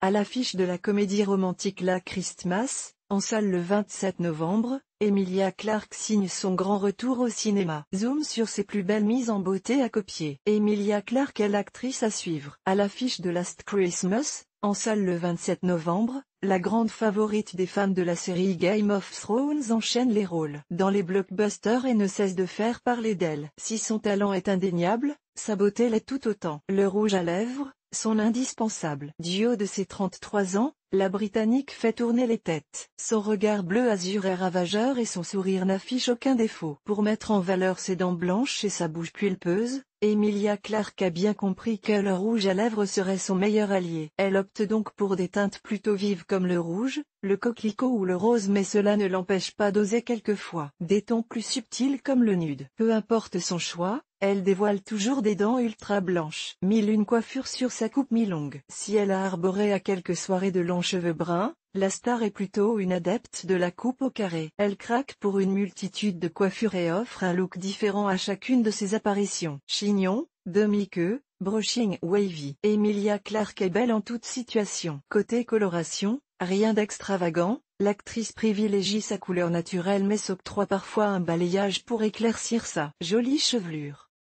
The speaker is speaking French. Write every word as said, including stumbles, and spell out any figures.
À l'affiche de la comédie romantique La Christmas, en salle le vingt-sept novembre, Emilia Clarke signe son grand retour au cinéma. Zoom sur ses plus belles mises en beauté à copier. Emilia Clarke est l'actrice à suivre. À l'affiche de Last Christmas, en salle le vingt-sept novembre, la grande favorite des fans de la série Game of Thrones enchaîne les rôles dans les blockbusters et ne cesse de faire parler d'elle. Si son talent est indéniable, sa beauté l'est tout autant. Le rouge à lèvres, son indispensable. Du haut de ses trente-trois ans, la Britannique fait tourner les têtes. Son regard bleu azur est ravageur et son sourire n'affiche aucun défaut. Pour mettre en valeur ses dents blanches et sa bouche pulpeuse, Emilia Clarke a bien compris que le rouge à lèvres serait son meilleur allié. Elle opte donc pour des teintes plutôt vives comme le rouge, le coquelicot ou le rose, mais cela ne l'empêche pas d'oser quelquefois des tons plus subtils comme le nude. Peu importe son choix, elle dévoile toujours des dents ultra blanches. Mille une coiffure sur sa coupe mi-longue. Si elle a arboré à quelques soirées de longs cheveux bruns, la star est plutôt une adepte de la coupe au carré. Elle craque pour une multitude de coiffures et offre un look différent à chacune de ses apparitions. Chignon, demi-queue, brushing wavy. Emilia Clarke est belle en toute situation. Côté coloration, rien d'extravagant, l'actrice privilégie sa couleur naturelle mais s'octroie parfois un balayage pour éclaircir sa jolie chevelure.